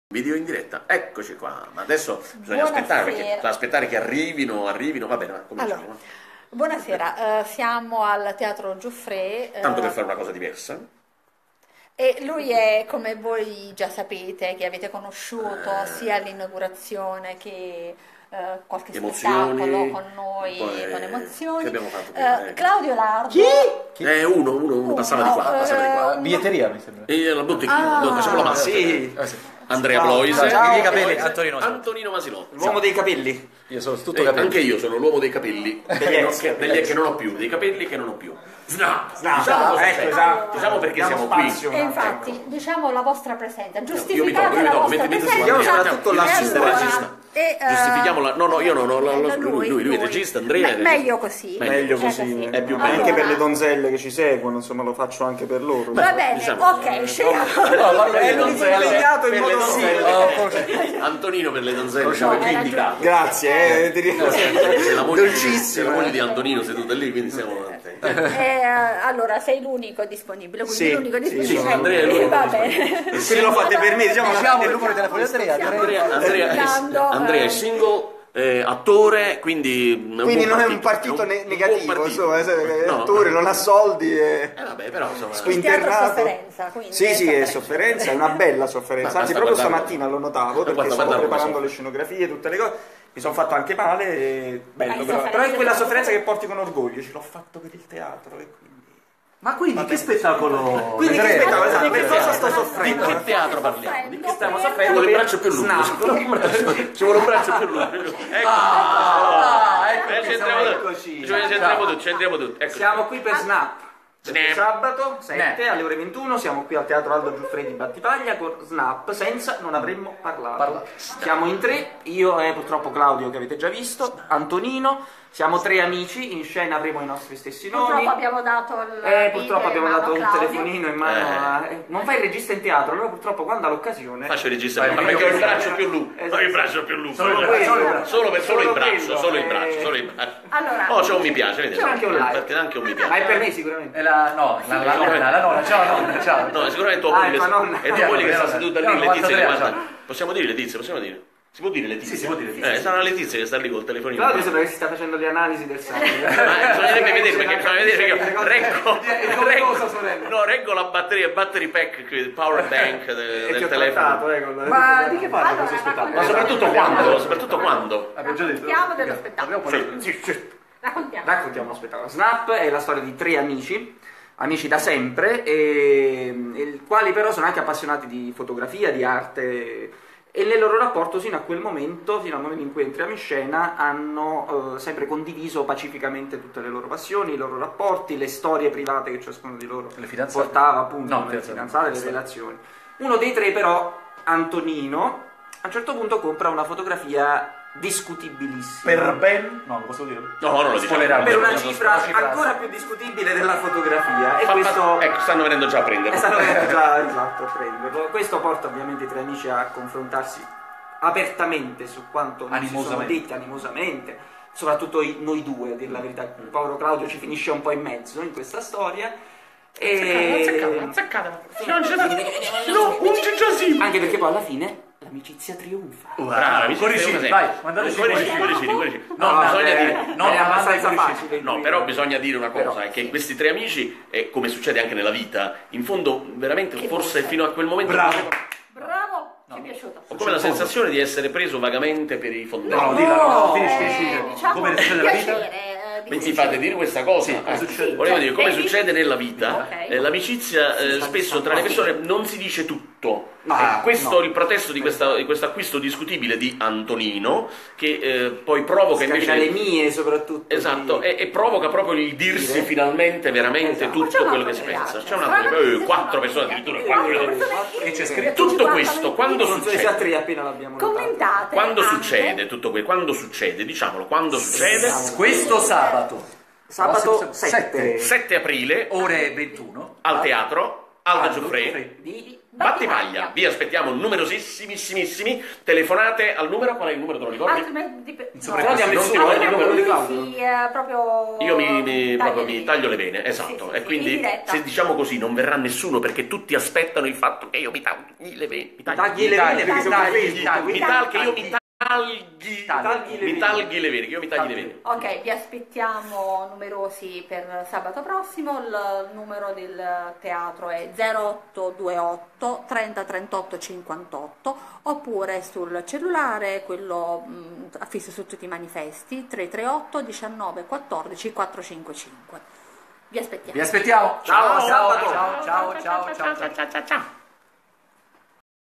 Video in diretta, eccoci qua, ma adesso bisogna aspettare che arrivino, va bene, ma cominciamo. Allora, buonasera, siamo al Teatro Giuffre. Tanto per fare una cosa diversa. E lui è, come voi già sapete, che avete conosciuto sia all'inaugurazione che qualche spettacolo con noi, con emozioni. Che abbiamo fatto prima, Claudio Lardo. Chi? Uno passava di qua, Biglietteria mi sembra. E la botteghina, facciamo la maschera. Sì. Andrea Bloise, I capelli, Antonino Masilotti. L'uomo dei capelli. Io sono tutto capelli. Anche io sono l'uomo dei capelli, che non ho più, dei capelli che non ho più. Diciamo perché siamo qui. E infatti, diciamo la vostra presenza, Io giustificate mi la tolgo, vostra metti presenza. su, soprattutto regista. Giustifichiamola. No, io no, lui, il regista, Andrea. Meglio così. Meglio così. È più Anche bello. per le donzelle che ci seguono, insomma, lo faccio anche per loro. Va bene, diciamo. ok, scegliamo. Impegnato in modo Antonino per le donzelle, perché indicato. Grazie, C'è la moglie, dolcissimo. c'è la moglie di Antonino seduta lì, quindi siamo davanti. Allora, sei l'unico disponibile, quindi Sì, l'unico sì, disponibile. sì, Andrea è l'unico Va bene. Se lo fate per me, diciamo il numero di telefono di Andrea è single, attore, quindi non è un partito negativo, insomma, attore, non ha soldi e vabbè, però insomma, Il teatro internato. sofferenza, quindi Sì, è sofferenza, è una bella sofferenza. Ma Anzi, basta proprio guardarlo. stamattina lo notavo perché Guarda, stavo guarda, preparando guarda. le scenografie, tutte le cose. Mi sono fatto anche male, bello, Ma però è quella sofferenza che porti con orgoglio. Ce l'ho fatto per il teatro e quindi. Ma quindi che spettacolo? Quindi che vedremo? spettacolo? Esatto, Di per che cosa teatro? sto Di soffrendo? che teatro parliamo? Di che Stiamo Ci soffrendo vuole il per braccio più lungo. Snap. Ci vuole un braccio più lungo. Ecco. Eccoci. Centriamo tutti. Ecco. Siamo qui per Snap. Snap. Sabato 7 alle ore 21 siamo qui al Teatro Aldo Giuffredi Battipaglia con Snap, senza non avremmo parlato. Siamo in tre, io e purtroppo Claudio che avete già visto, Antonino, siamo tre amici, in scena avremo i nostri stessi nomi. purtroppo abbiamo dato il Purtroppo abbiamo dato un Claudio. telefonino in mano non fai il regista in teatro, allora purtroppo quando ha l'occasione Faccio il regista, ma perché ho il braccio più lungo. Ho il braccio più lungo. Solo il braccio. Allora, Oh, c'è un mi piace, vedete? C'è anche un like. Perché anche un mi ma piace. è per me sicuramente. La nonna, ciao nonna, ciao. No, sicuramente tua moglie, tua nonna. è tua moglie che sta Nonna. seduta lì, No, Letizia che 93, guarda. ciao. Possiamo dire Letizia, possiamo dire? Si può dire Letizia? Sì, si può dire Letizia. Sarà Letizia che sta lì col telefonino. Claudio sembra che si sta facendo le analisi del sangue. Bisognerebbe vedere perché sorella. reggo la battery pack, il power bank E ti del ho telefono. trattato, Ma di che parla questo Allora, spettacolo? Ma soprattutto quando? Abbiamo già detto. Raccontiamo dello spettacolo. Raccontiamo. Raccontiamo lo spettacolo. Snap è la storia di tre amici da sempre, i quali però sono anche appassionati di fotografia, di arte, e nel loro rapporto fino al momento in cui entriamo in scena, hanno sempre condiviso pacificamente tutte le loro passioni, i loro rapporti, le storie private che ciascuno di loro Le fidanzate? portava, appunto, No, le fidanzate, le relazioni. Uno dei tre però, Antonino, a un certo punto compra una fotografia discutibilissima. Per ben? No, lo posso dire? No, non lo diciamo. Per una cifra ancora più discutibile della fotografia, e questo Ecco, stanno venendo già a prendere. stanno venendo già esatto a prenderlo. Questo porta ovviamente i tre amici a confrontarsi apertamente su quanto non si sono Animosamente. detti animosamente, soprattutto noi due, a dire la verità. Il povero Claudio ci finisce un po' in mezzo in questa storia. Azzeccata. Non c'è già sì. Anche perché poi alla fine l'amicizia trionfa. Brava, Corricini, vai, mandate Corricini. No, No, bisogna dire. no, è abbastanza Coricini. facile. No, però bisogna dire una cosa, Però, è che questi tre amici, come succede anche nella vita, in fondo veramente forse fino a quel momento Bravo. Bravo, ci è piaciuto. ho come la sensazione di essere preso vagamente per i fondelli. No, dillo, no, finisci. Diciamo, Come succede nella vita? piacere, Mi fate dire questa cosa? Sì, come succede? Volevo dire, come Vedi? succede nella vita, Ok. l'amicizia spesso tra le persone non si dice tutto. Ah, Questo no. è il protesto di questo acquisto discutibile di Antonino, che poi provoca Scatena invece... le mie soprattutto. Esatto, e provoca proprio il dirsi Dire. finalmente veramente Esatto. tutto quello che si pensa. C'è un altro, quattro persone addirittura, E c'è scritto. tutto questo, quando Non so se a succede? tre appena l'abbiamo notato. Commentate. Quando anche. succede tutto questo? Quando succede? Diciamolo, quando succede? Questo sabato. Sabato 7 7 aprile, Ore 21. al teatro, Aldo Giuffre. di Battipaglia, vi aspettiamo numerosissimissimi, telefonate al numero, qual è il numero, te lo ricordi? Proprio io mi taglio le vene, esatto, e quindi se diciamo così non verrà nessuno perché tutti aspettano il fatto che io mi tagli le vene, mi tagli le vene, che io mi tagli le vene. Ok, vi aspettiamo numerosi per sabato prossimo. Il numero del teatro è 0828 30 38 58, oppure sul cellulare, quello affisso su tutti i manifesti, 338 19 14 455. Vi aspettiamo. Vi aspettiamo. Ciao, Ciao, ciao, ciao, ciao, ciao, ciao.